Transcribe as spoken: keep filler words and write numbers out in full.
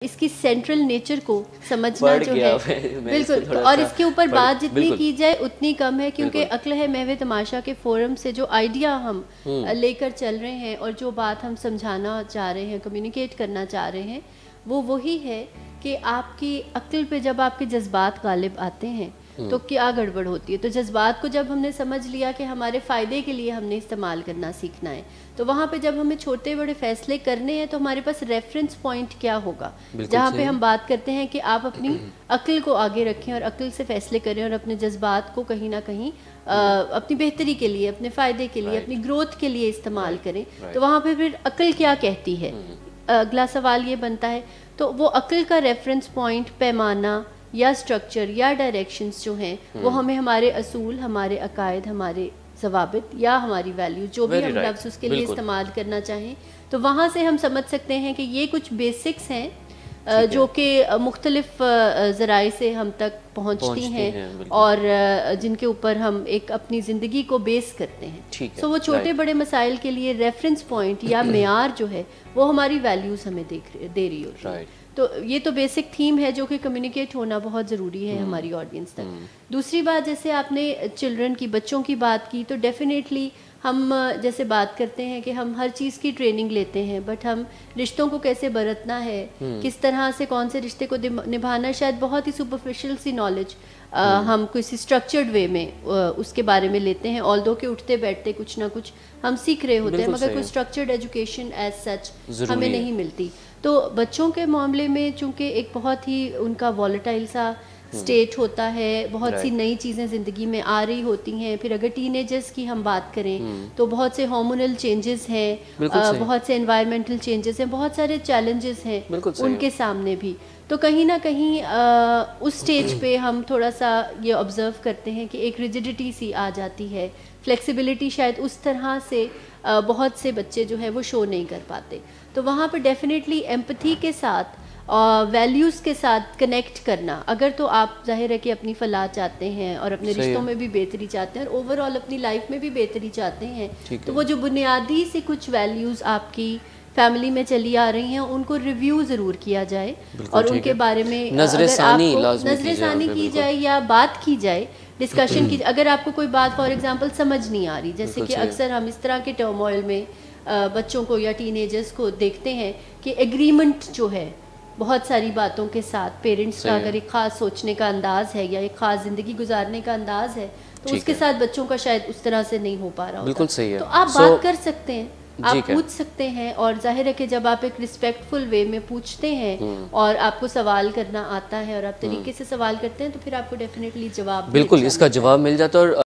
اس کی central nature کو سمجھنا جو ہے بالکل، اور اس کے اوپر بات جتنی کی جائے اتنی کم ہے، کیونکہ عقل ہے محو تماشا کے فورم سے جو آئیڈیا ہم لے کر چل رہے ہیں اور جو بات ہم سمجھانا چاہ رہے ہیں، کمیونیکیٹ کرنا چاہ رہے ہیں، وہ وہی ہے کہ آپ کی عقل پہ جب آپ کے جذبات غالب آتے ہیں تو کیا گڑبڑ ہوتی ہے۔ تو جذبات کو جب ہم نے سمجھ لیا کہ ہمارے فائدے کے لیے ہم نے استعمال کرنا سیکھنا ہے، تو وہاں پہ جب ہمیں چھوٹے بڑے فیصلے کرنے ہیں تو ہمارے پاس ریفرنس پوائنٹ کیا ہوگا، جہاں پہ ہم بات کرتے ہیں کہ آپ اپنی عقل کو آگے رکھیں اور عقل سے فیصلے کریں اور اپنے جذبات کو کہیں نہ کہیں اپنی بہتری کے لیے، اپنے فائدے کے لیے، اپنی گروتھ کے لیے استعمال کریں۔ تو وہاں پہ پھر عقل کیا کہتی ہے، اگلا سوال یہ بنتا ہے۔ تو وہ عقل کا ریفرنس پوائنٹ، پیمانہ یا سٹرکچر یا ڈائریکشنز جو ہیں، وہ ہمیں ہمارے اصول، ہمارے عقائد، ہمارے ضوابط یا ہماری ویلیو، جو بھی ہم لفظ اس کے لیے استعمال کرنا چاہیں، تو وہاں سے ہم سمجھ سکتے ہیں کہ یہ کچھ بیسکس ہیں جو کہ مختلف ذرائع سے ہم تک پہنچتی ہیں اور جن کے اوپر ہم ایک اپنی زندگی کو بیس کرتے ہیں۔ سو وہ چھوٹے بڑے مسائل کے لیے ریفرنس پوائنٹ یا معیار جو ہے وہ ہماری ویلیوز ہمیں دے رہی ہوتی ہے۔ تو یہ تو بیسک تھیم ہے جو کہ کمیونیکیٹ ہونا بہت ضروری ہے ہماری آڈینس تک۔ دوسری بات، جیسے آپ نے چلڈرن کی، بچوں کی بات کی، تو ڈیفینیٹلی ہم جیسے بات کرتے ہیں کہ ہم ہر چیز کی ٹریننگ لیتے ہیں، بٹ ہم رشتوں کو کیسے برتنا ہے، کس طرح سے کون سے رشتے کو نبھانا، شاید بہت ہی سپرفیشل سی نالج ہم کسی اسٹرکچرڈ وے میں اس کے بارے میں لیتے ہیں، آلدو کہ اٹھتے بیٹھتے کچھ نہ کچھ ہم سیکھ رہے ہوتے ہیں، مگر کوئی اسٹرکچرڈ ایجوکیشن ایز سچ ہمیں نہیں ملتی۔ تو بچوں کے معاملے میں چونکہ ایک بہت ہی ان کا والیٹائل سا اسٹیٹ ہوتا ہے، بہت سی نئی چیزیں زندگی میں آ رہی ہوتی ہیں، پھر اگر ٹین ایجرز کی ہم بات کریں تو بہت سے ہارمونل چینجز ہیں، بہت سے انوائرمنٹل چینجز ہیں، بہت سارے چیلنجز ہیں ان کے سامنے بھی۔ تو کہیں نہ کہیں اس سٹیج پہ ہم تھوڑا سا یہ آبزرو کرتے ہیں کہ ایک ریجڈیٹی سی آ جاتی ہے، فلیکسیبلٹی شاید اس طرح سے بہت سے بچے جو ہے وہ شو نہیں کر پاتے۔ تو وہاں پہ ڈیفینیٹلی ایمپتھی کے ساتھ، ویلیوز کے ساتھ کنیکٹ کرنا، اگر تو آپ ظاہر ہے کہ اپنی فلاح چاہتے ہیں اور اپنے رشتوں میں بھی بہتری چاہتے ہیں اور اوور آل اپنی لائف میں بھی بہتری چاہتے ہیں، تو وہ جو بنیادی سے کچھ ویلیوز آپ کی فیملی میں چلی آ رہی ہیں ان کو ریویو ضرور کیا جائے اور ان کے بارے میں نظر ثانی کی جائے یا بات کی جائے، ڈسکشن کی۔ اگر آپ کو کوئی بات فار ایگزامپل سمجھ نہیں آ رہی، جیسے کہ اکثر ہم اس طرح کے ٹرموائل میں بچوں کو یا ٹین ایجرز کو دیکھتے ہیں کہ ایگریمنٹ جو ہے بہت ساری باتوں کے ساتھ، پیرنٹس کا اگر ایک خاص سوچنے کا انداز ہے یا ایک خاص زندگی گزارنے کا انداز ہے تو اس کے ساتھ بچوں کا شاید اس طرح سے نہیں ہو پا رہا ہوتا۔ تو آپ بات کر سکتے ہیں، آپ پوچھ سکتے ہیں، اور ظاہر ہے کہ جب آپ ایک رسپیکٹفل وے میں پوچھتے ہیں اور آپ کو سوال کرنا آتا ہے اور آپ طریقے سے سوال کرتے ہیں تو پھر آپ کو ڈیفینیٹلی جواب بالکل اس کا جواب مل جاتا ہے۔ اور